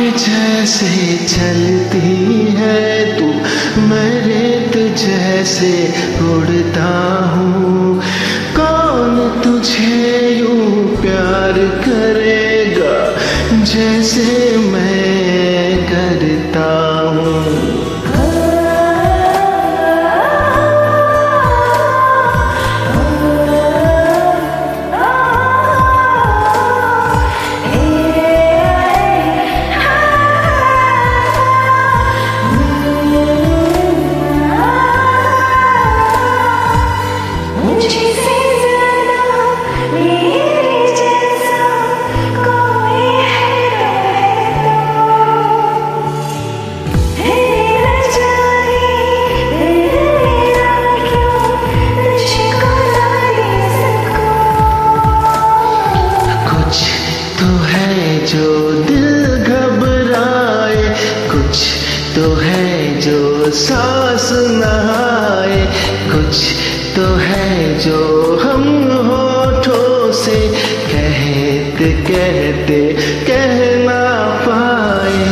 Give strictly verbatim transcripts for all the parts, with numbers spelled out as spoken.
जैसे चलती है तू, मैं रेत जैसे उड़ता हूँ। कौन तुझे यूं प्यार करेगा जैसे मैं करता हूँ। जो दिल घबराए, कुछ तो है जो सांस नहाए, कुछ तो है जो हम होठों से कहते कहते कह ना पाए।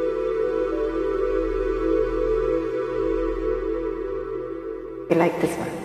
You like this one?